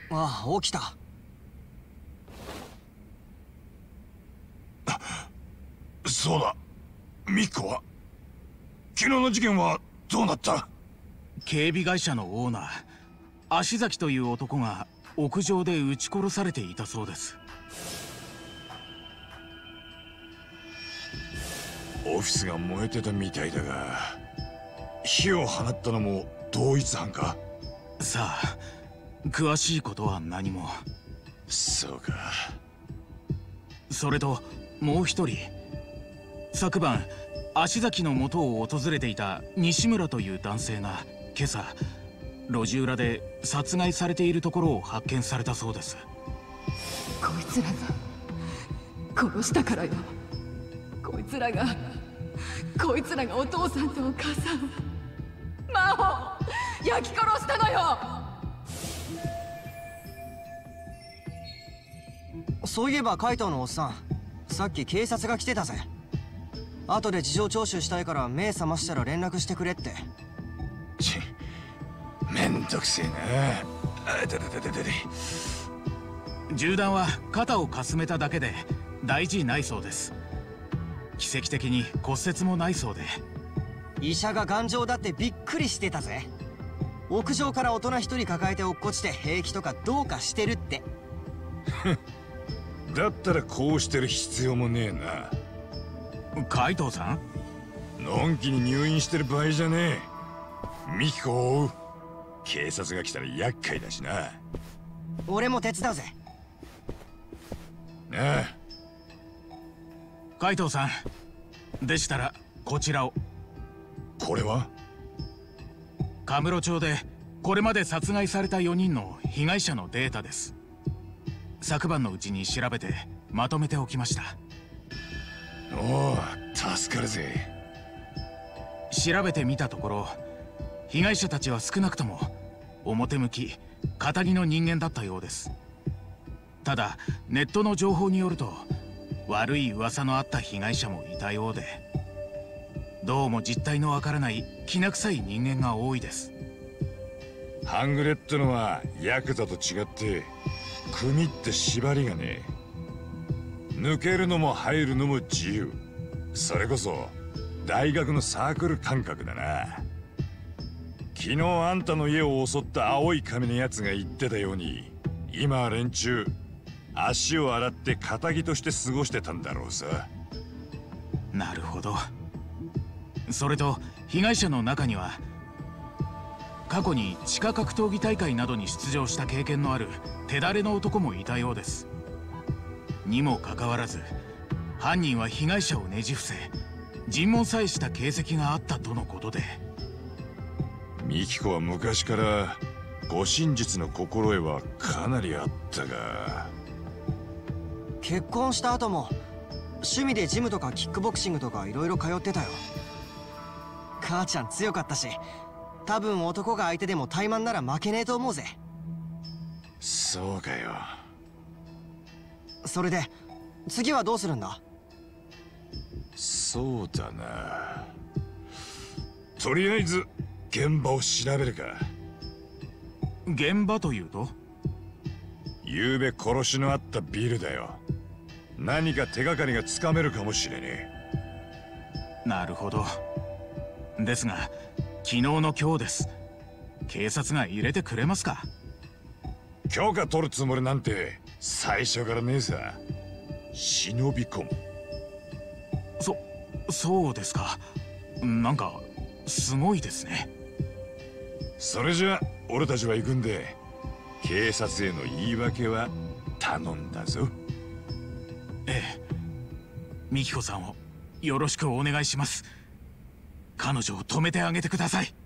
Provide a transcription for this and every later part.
ああ、起きた。 そうだ、ミキコは昨日の事件はどうなった？ 警備会社のオーナー足崎という男が屋上で撃ち殺されていたそうです。 オフィスが燃えてたみたいだが、火を放ったのも同一犯か？ さあ、詳しいことは何も。 そうか。 それともう一人、昨晩足崎の元を訪れていた西村という男性が今朝路地裏で殺害されているところを発見されたそうです。 こいつらが殺したからよ。こいつらがお父さんとお母さん真帆焼き殺したのよ。 そういえば海藤のおっさん、さっき警察が来てたぜ。後で事情聴取したいから目覚ましたら連絡してくれって。 めんどくせえな。 銃弾は肩をかすめただけで大事ないそうです。奇跡的に骨折もないそうで。 医者が頑丈だってびっくりしてたぜ。屋上から大人一人抱えて落っこちて平気とかどうかしてるって。 だったらこうしてる必要もねえな。 海藤さん、 のんきに入院してる場合じゃねえ。ミキコを追う。警察が来たら厄介だしな。 俺も手伝うぜ。 ああ。 海藤さんでしたらこちらを。 これはカムロ町でこれまで殺害された4人の被害者のデータです。昨晩のうちに調べてまとめておきました。 おお、助かるぜ。 調べてみたところ、被害者たちは少なくとも表向き堅気の人間だったようです。ただネットの情報によると悪い噂のあった被害者もいたようで、どうも実態のわからないきな臭い人間が多いです。 半グレってのはヤクザと違って組って縛りがねえ。抜けるのも入るのも自由。それこそ大学のサークル感覚だな。昨日あんたの家を襲った青い髪のやつが言ってたように、今は連中足を洗って堅気として過ごしてたんだろうさ。 なるほど。それと被害者の中には過去に地下格闘技大会などに出場した経験のある手だれの男もいたようです。にもかかわらず犯人は被害者をねじ伏せ尋問さえした形跡があったとのことで。 ミキコは昔から護身術の心得はかなりあったが、 結婚した後も趣味でジムとかキックボクシングとかいろいろ通ってたよ。母ちゃん強かったし、多分男が相手でも怠慢なら負けねえと思うぜ。 そうかよ。 それで次はどうするんだ？ そうだな、とりあえず現場を調べるか。 現場というと？ 昨べ殺しのあったビルだよ。何か手がかりがつかめるかもしれねえ。なるほど。ですが昨日の今日です。警察が入れてくれますか？ 許可取るつもりなんて最初からねえさ。忍び込む。 そうですか。なんかすごいですね。 それじゃ俺たちは行くんで、警察への言い訳は頼んだぞ。 ええ、ミキコさんをよろしくお願いします。彼女を止めてあげてください。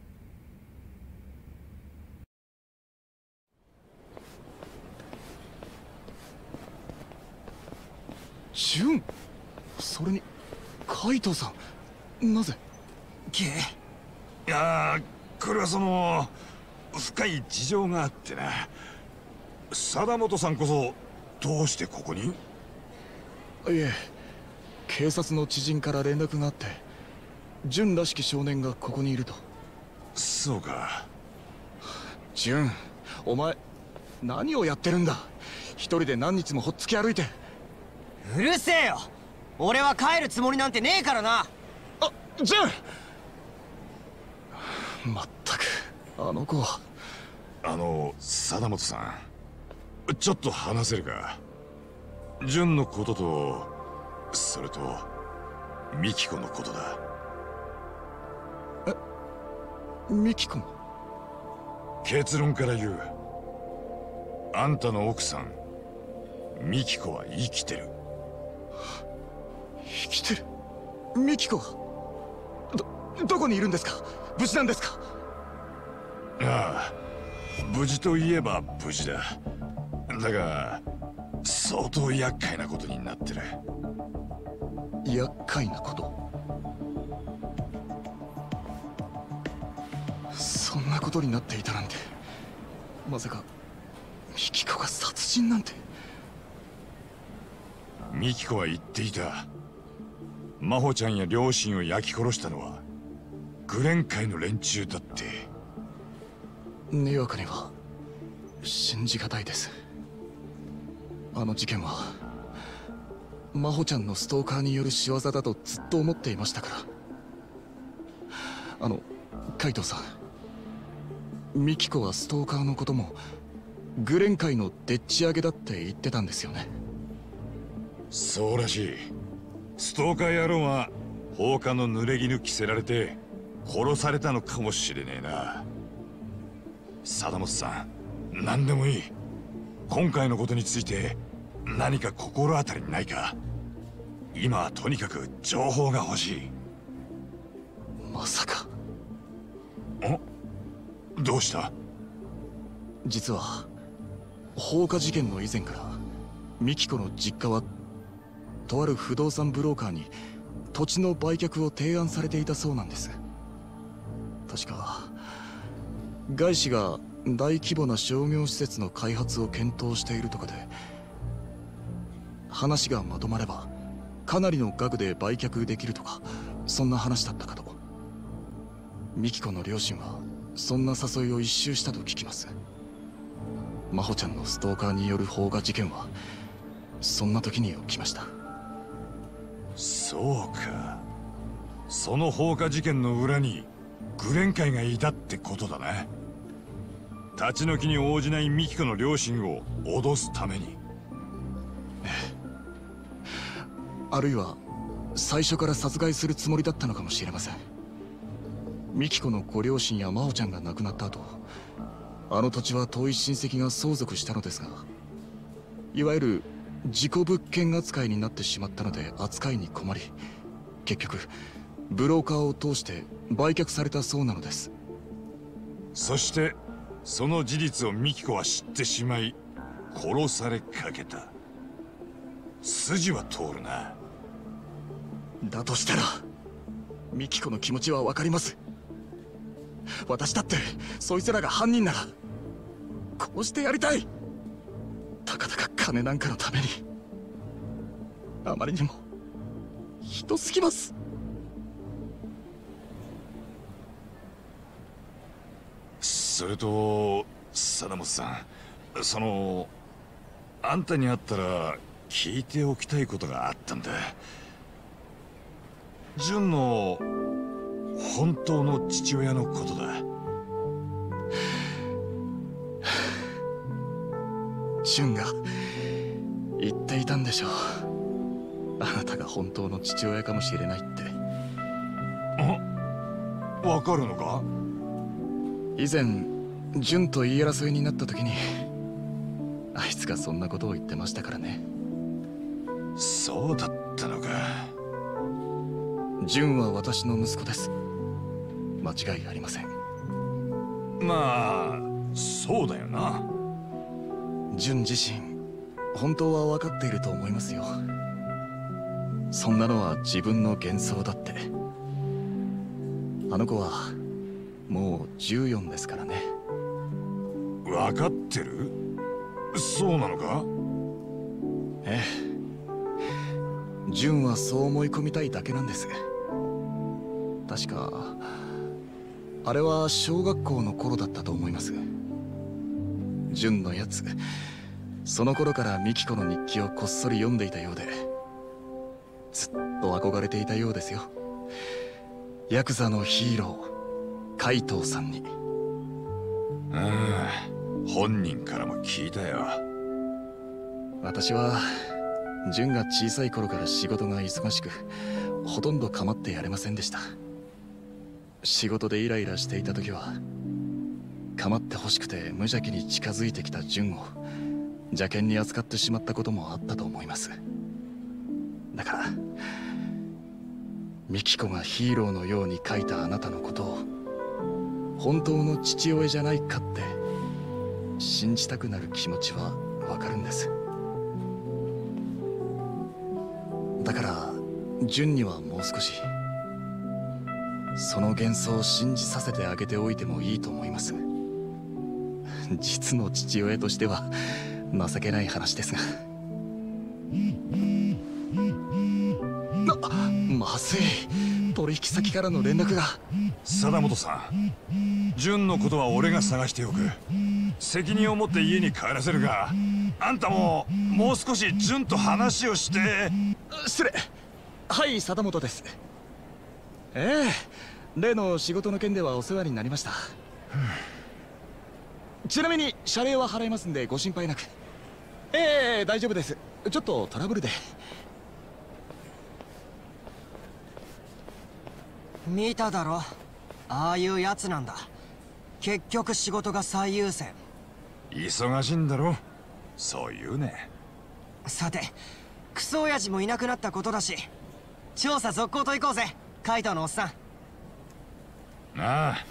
純、それに海藤さん、なぜ？ いやー、これはその深い事情があってな。貞本さんこそどうしてここに？ いえ、警察の知人から連絡があって、純らしき少年がここにいると。 そうか。 純、お前何をやってるんだ。一人で何日もほっつき歩いて。 うるせえよ。俺は帰るつもりなんてねえからな。 あ、ジュン。まったくあの子は。 貞本さん、ちょっと話せるか。純のことと、それとミキコのことだ。 ミキコの？ 結論から言う。あんたの奥さんミキコは生きてる。 生きてる？ミキコはどこにいるんですか？無事なんですか？ ああ、無事といえば無事だ。だが相当厄介なことになってる。 厄介なこと？そんなことになっていたなんて。まさかミキコが殺人なんて。 ミキコは言っていた。真帆ちゃんや両親を焼き殺したのはグレン界の連中だって。 にわかには信じがたいです。あの事件は真帆ちゃんのストーカーによる仕業だとずっと思っていましたから。カイトさん、ミキコはストーカーのこともグレン界のでっち上げだって言ってたんですよね。 そうらしい。ストーカー野郎は放火の濡れ衣着せられて殺されたのかもしれねえな。貞本さん、何でもいい。今回のことについて何か心当たりないか。今はとにかく情報が欲しい。 まさか。 どうした？ 実は放火事件の以前からミキコの実家はとある不動産ブローカーに土地の売却を提案されていたそうなんです。確か外資が大規模な商業施設の開発を検討しているとかで、話がまとまればかなりの額で売却できるとか、そんな話だったかと。ミキコの両親はそんな誘いを一蹴したと聞きます。真帆ちゃんのストーカーによる放火事件はそんな時に起きました。 そうか。その放火事件の裏にグレン界がいたってことだな。立ち退きに応じないミキコの両親を脅すために。 あるいは最初から殺害するつもりだったのかもしれません。ミキコのご両親や真帆ちゃんが亡くなった後、あの土地は遠い親戚が相続したのですが、いわゆる事故物件扱いになってしまったので扱いに困り、結局ブローカーを通して売却されたそうなのです。 そしてその事実をミキコは知ってしまい殺されかけた。筋は通るな。 だとしたらミキコの気持ちはわかります。私だってそいつらが犯人なら殺してやりたい。たかだか金なんかのために。あまりにもひどすぎます。 それと貞本さん、あんたに会ったら聞いておきたいことがあったんだ。純の本当の父親のことだ。 純が言っていたんでしょう。あなたが本当の父親かもしれないって。 わかるのか？ 以前純と言い争いになった時にあいつがそんなことを言ってましたからね。 そうだったのか。 純は私の息子です。間違いありません。 まあそうだよな。 純自身本当は分かっていると思いますよ。そんなのは自分の幻想だって。あの子はもう14ですからね。 分かってる？そうなのか？ ええ。純はそう思い込みたいだけなんです。確かあれは小学校の頃だったと思います。 純のやつ、その頃からミキコの日記をこっそり読んでいたようで、ずっと憧れていたようですよ。ヤクザのヒーロー海藤さんに。 ああ、本人からも聞いたよ。 私は純が小さい頃から仕事が忙しく、ほとんど構ってやれませんでした。仕事でイライラしていた時は、構ってほしくて無邪気に近づいてきた純を邪険に扱ってしまったこともあったと思います。だからミキコがヒーローのように書いたあなたのことを本当の父親じゃないかって信じたくなる気持ちはわかるんです。だから純にはもう少しその幻想を信じさせてあげておいてもいいと思います。実の父親としては情けない話ですが。まずい、取引先からの連絡が。 貞本さん、純のことは俺が探しておく。責任を持って家に帰らせるが、あんたももう少し純と話をして。 失礼。はい、貞本です。例の仕事の件ではお世話になりました。ちなみに謝礼は払いますんでご心配なく。大丈夫です。ちょっとトラブルで。 見ただろ、ああいうやつなんだ。結局仕事が最優先。 忙しいんだろ、そう言うね。 さて、クソ親父もいなくなったことだし、調査続行と行こうぜ、カイトのおっさん。 ああ、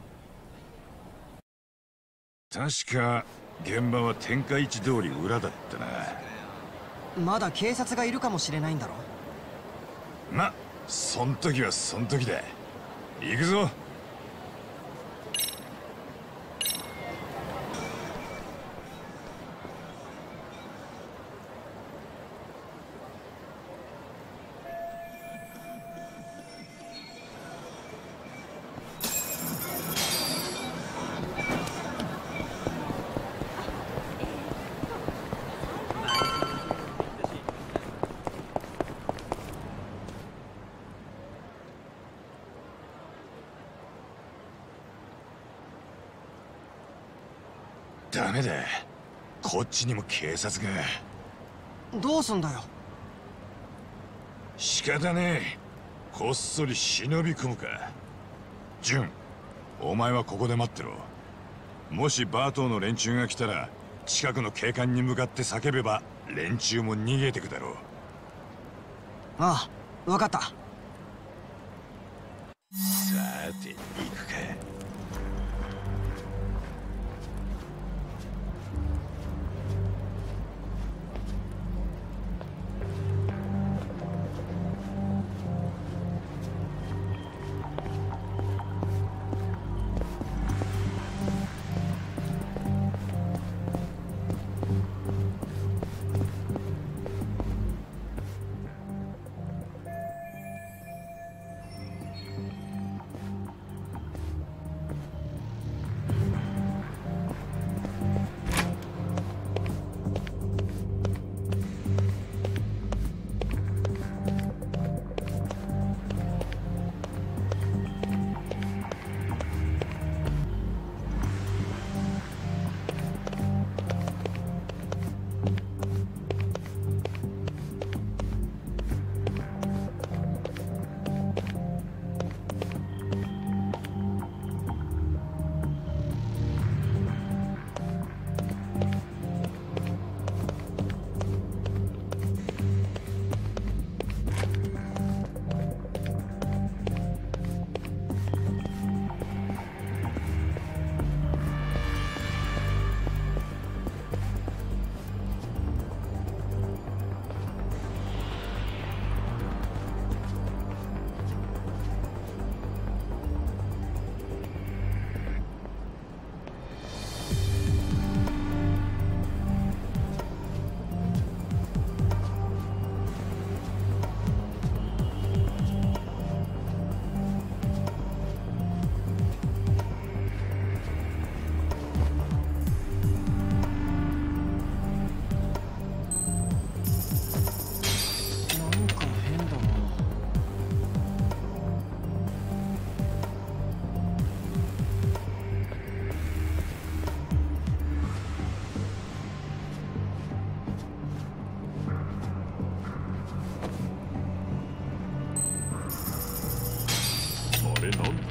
確か現場は天下一通り裏だったな。 まだ警察がいるかもしれないんだろ。 ま、そん時はそん時だ。行くぞ。ダメだ、こっちにも警察が。 どうすんだよ。 仕方ねえ、こっそり忍び込むか。純、お前はここで待ってろ。もしバートーの連中が来たら近くの警官に向かって叫べば連中も逃げてくだろう。 ああ、分かった。 さて行くか。 なんだ。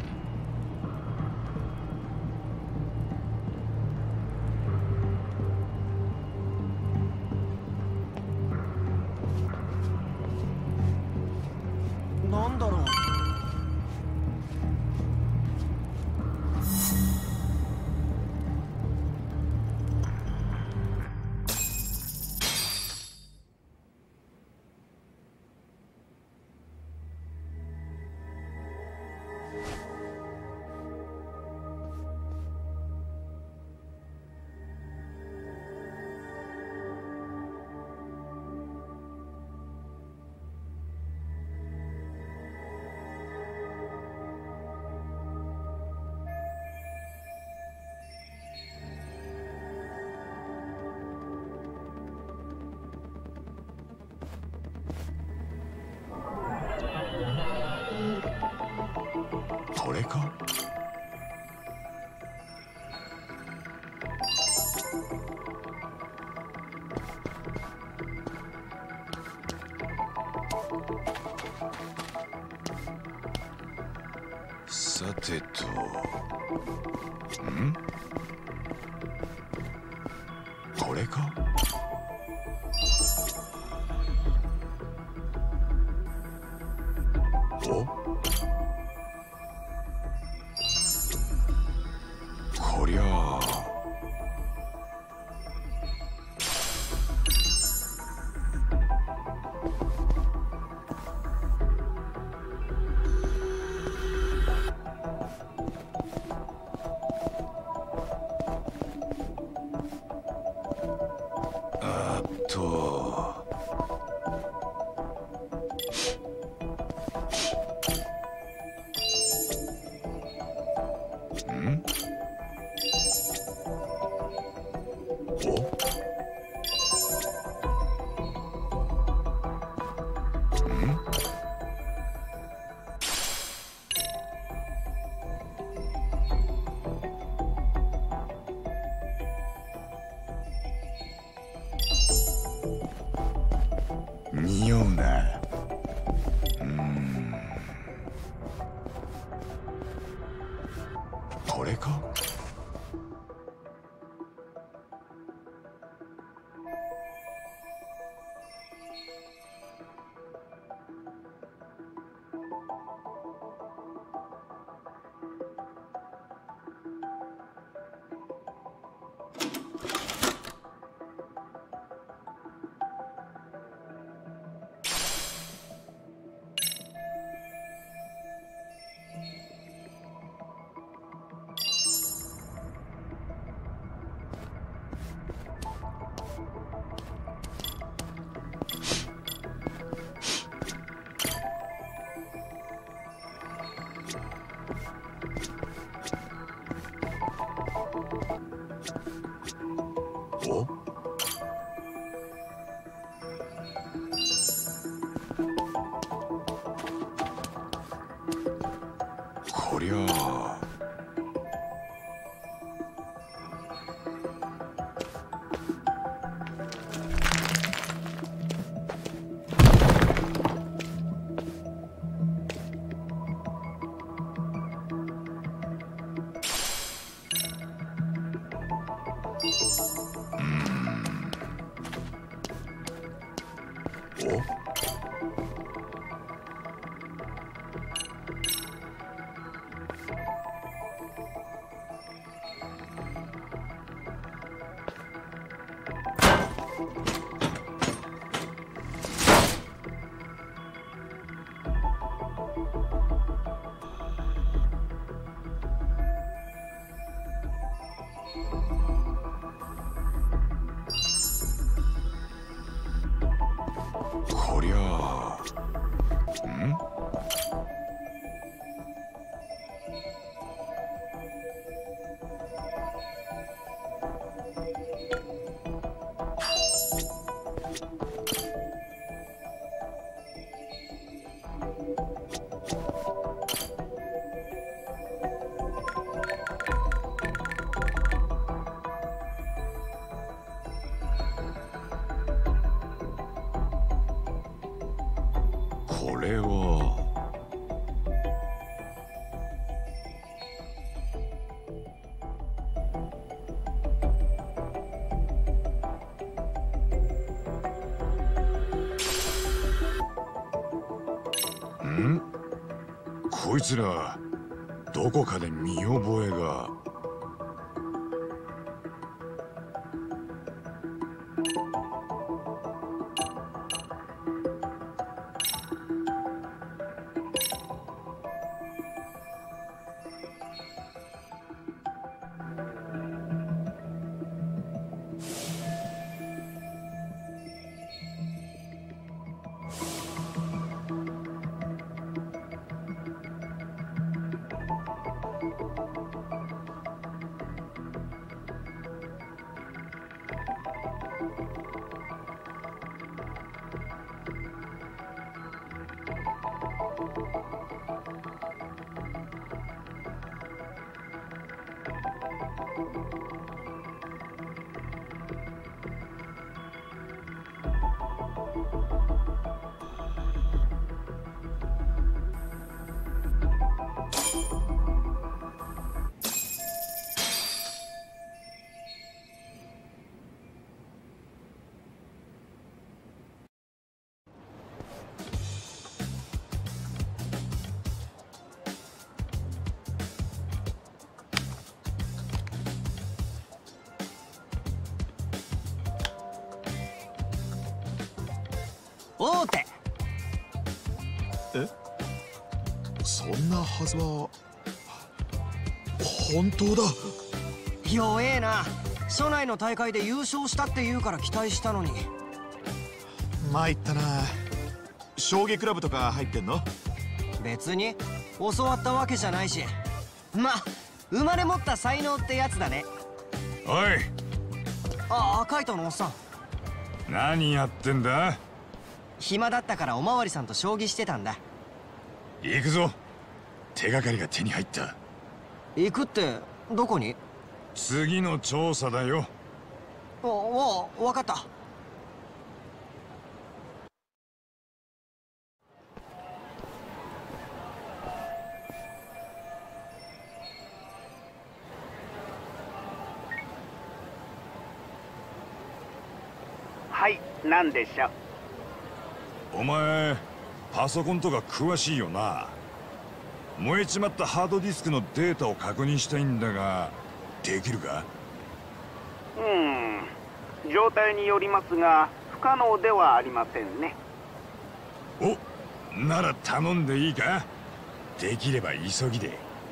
なんだろう。 これか？ さてと、 これか？お？こりゃあ。 匂うな。 これか？お？こりゃあ。お？こりゃあ。これは。 ん？こいつらどこかで見覚えが。 王手。 え？そんなはずは。本当だ。 弱えな。初内の大会で優勝したって言うから期待したのに。 参ったな。将棋クラブとか入ってんの？ 別に教わったわけじゃないし、まあ生まれ持った才能ってやつだね。 おい、 ああ、カイトのおっさん。 何やってんだ？ 暇だったからおまわりさんと将棋してたんだ。 行くぞ。手がかりが手に入った。 行くってどこに？ 次の調査だよ。 わかった。 はい、何でしょう。 お前パソコンとか詳しいよな。燃えちまったハードディスクのデータを確認したいんだが、できるか？ 状態によりますが不可能ではありませんね。 お、なら頼んでいいか？できれば急ぎで。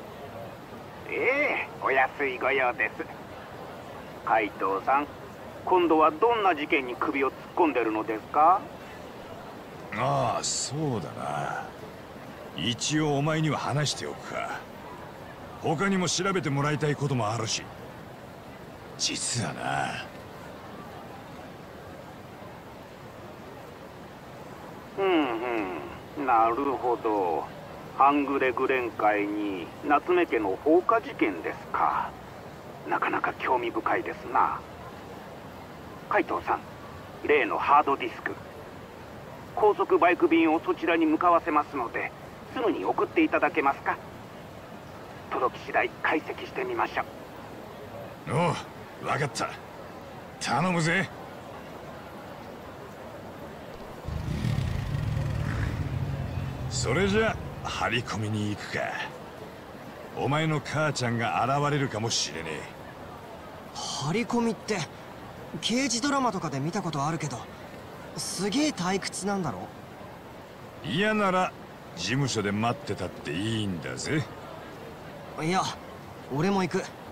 ええ、お安いご用です。海藤さん、今度はどんな事件に首を突っ込んでるのですか？ ああ、そうだな。一応お前には話しておくか。他にも調べてもらいたいこともあるし。実はな。 なるほど。半グレグレン会に夏目家の放火事件ですか。なかなか興味深いですな。海藤さん、例のハードディスク、高速バイク便をそちらに向かわせますので、すぐに送っていただけますか？届き次第解析してみましょう。 おう、分かった。頼むぜ。それじゃ張り込みに行くか。お前の母ちゃんが現れるかもしれねえ。 張り込みって刑事ドラマとかで見たことあるけど、すげえ退屈なんだろ？ 嫌なら事務所で待ってたっていいんだぜ。 いや、俺も行く。